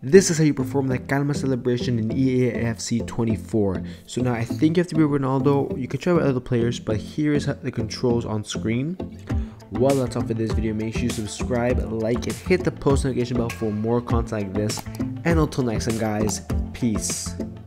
This is how you perform the Calma Celebration in EAFC 24. So now I think you have to be Ronaldo. You can try with other players, but here is the controls on screen. Well, that's all for this video. Make sure you subscribe, like, and hit the post notification bell for more content like this. And until next time, guys, peace.